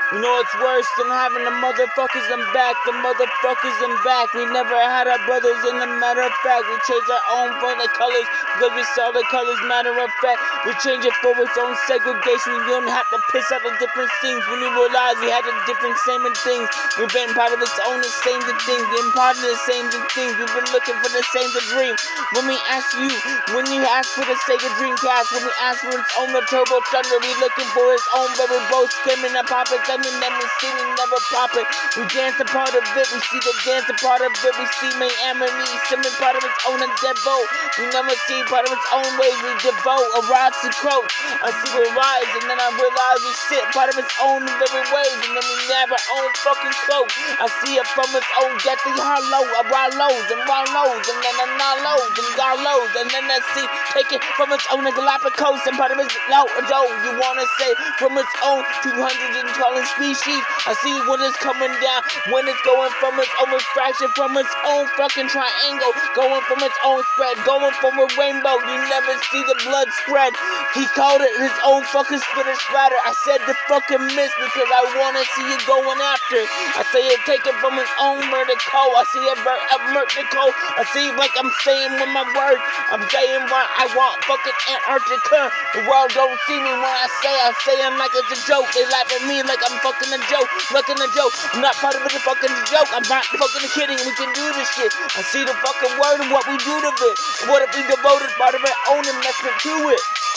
You know what's worse than having the motherfuckers in back? The motherfuckers in back. We never had our brothers in the matter of fact. We changed our own for the colors because we saw the colors matter of fact. We changed it for its own segregation. You don't have to piss out the different scenes when you realize we had the different same things. We've been part of its own the same things. Been part of the same things. We've been looking for the same dream. When we ask you for the Sega Dreamcast, when we ask for its own the Turbo Thunder, we looking for its own, but we both screaming and popping, thunder, never see me, never pop it. We dance a part of it, we see the dance a part of it, we see May Amity, simming part of its own and devote. We never see part of its own ways, we devote a rocks and croaks. I see we rise, and then I realize we sit part of its own very ways, and then we never own fucking cloak. I see it from its own deathly hollow, I ride lows and ride lows, and then I not lows and got lows, and then I see take it from its own Galapagos and part of its low Joe. You wanna say from its own 212 species. I see when it's coming down, when it's going from its own refraction, from its own fucking triangle, going from its own spread, going from a rainbow. You never see the blood spread. He called it his own fucking spitter splatter. I said the fucking miss because I wanna see you going after. I say it taken from its own vertical. I see it vertical. I see like I'm saying with my words. I'm saying what I want. Fucking Antarctica. The world don't see me when I say it like it's a joke. They laugh at me like I'm fucking a joke. Looking a joke. I'm not part of it, a fucking joke. I'm not fucking kidding. We can do this shit. I see the fucking word and what we do to it. What if we devoted part of our own investment to it?